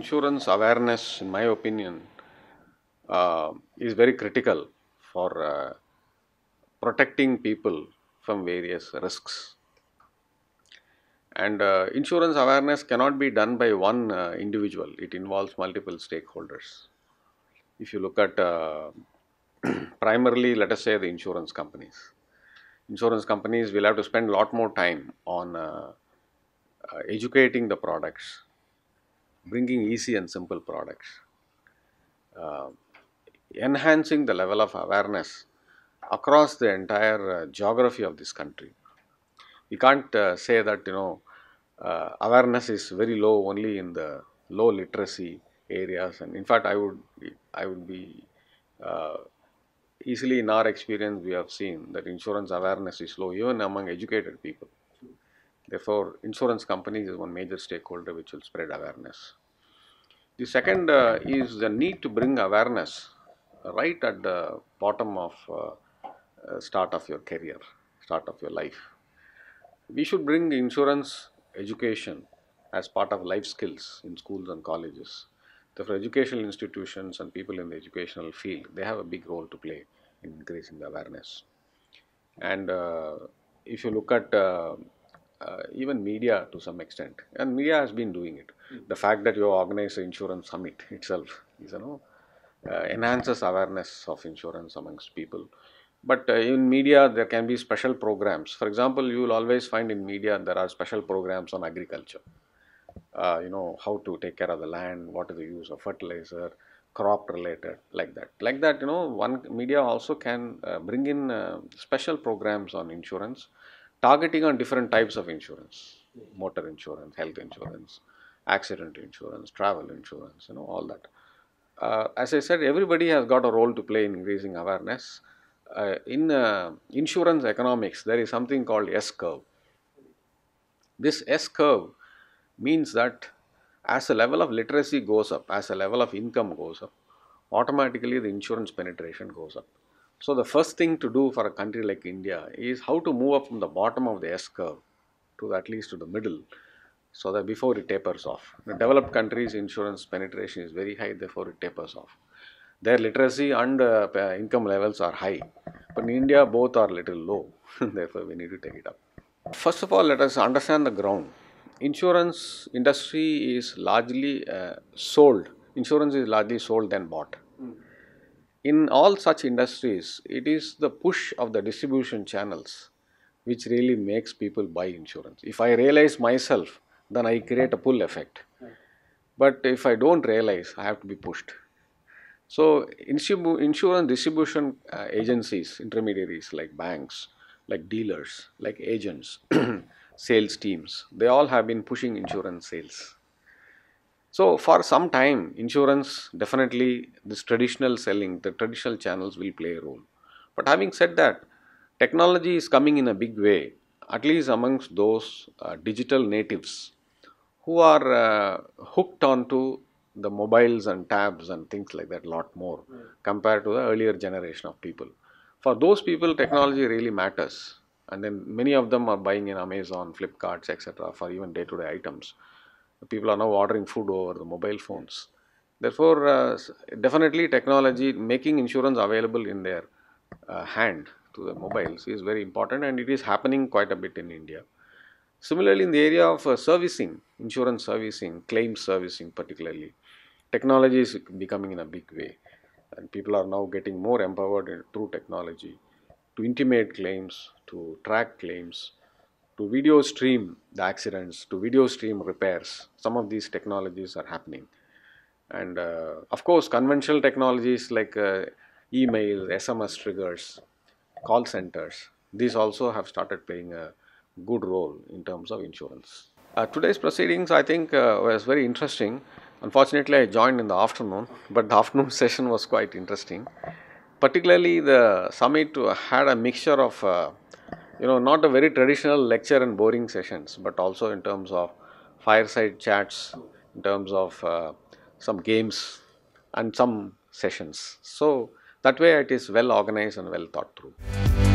insurance awareness, in my opinion, is very critical for protecting people from various risks. And insurance awareness cannot be done by one individual, it involves multiple stakeholders. If you look at primarily, let us say, the insurance companies. Insurance companies will have to spend a lot more time on educating the products, bringing easy and simple products, uh, enhancing the level of awareness across the entire geography of this country. We can't say that awareness is very low only in the low literacy areas, and in fact I would be uh, easily, in our experience we have seen that insurance awareness is low even among educated people. Therefore, insurance companies is one major stakeholder which will spread awareness. The second is the need to bring awareness right at the bottom of start of your career, start of your life. We should bring insurance education as part of life skills in schools and colleges. Therefore, educational institutions and people in the educational field, they have a big role to play in increasing the awareness. And if you look at even media to some extent, and media has been doing it. The fact that you organize an insurance summit itself is, enhances awareness of insurance amongst people. But in media, there can be special programs. For example, you will always find in media there are special programs on agriculture. How to take care of the land, what is the use of fertilizer, crop related, like that. Like that, one media also can bring in special programs on insurance, targeting on different types of insurance, motor insurance, health insurance, accident insurance, travel insurance, all that. As I said, everybody has got a role to play in increasing awareness. In insurance economics, there is something called S curve. This S curve means that as the level of literacy goes up, as the level of income goes up, automatically the insurance penetration goes up. So the first thing to do for a country like India is how to move up from the bottom of the S curve to at least to the middle, so that before it tapers off. In developed countries, insurance penetration is very high, therefore it tapers off. Their literacy and income levels are high, but in India both are little low, therefore we need to take it up. First of all, let us understand the ground. Insurance industry is largely sold. Insurance is largely sold than bought. In all such industries, it is the push of the distribution channels which really makes people buy insurance. If I realize myself, then I create a pull effect. But if I don't realize, I have to be pushed. So, insurance distribution agencies, intermediaries like banks, like dealers, like agents, sales teams, they all have been pushing insurance sales. So, for some time, insurance, definitely this traditional selling, the traditional channels will play a role. But having said that, technology is coming in a big way, at least amongst those digital natives who are hooked onto the mobiles and tabs and things like that a lot more compared to the earlier generation of people. For those people, technology really matters. And then many of them are buying in Amazon, Flipkarts, etc. for even day-to-day items. People are now ordering food over the mobile phones. Therefore, definitely technology making insurance available in their hand to the mobiles is very important, and it is happening quite a bit in India. Similarly, in the area of servicing, insurance servicing, claims servicing particularly, technology is becoming in a big way, and people are now getting more empowered through technology to intimate claims, to track claims, to video stream the accidents, to video stream repairs. Some of these technologies are happening. And of course, conventional technologies like email, SMS triggers, call centers, these also have started playing a good role in terms of insurance. Today's proceedings, I think, was very interesting. Unfortunately, I joined in the afternoon, but the afternoon session was quite interesting. Particularly, the summit had a mixture of, not a very traditional lecture and boring sessions, but also in terms of fireside chats, in terms of some games and some sessions. So, that way it is well organized and well thought through.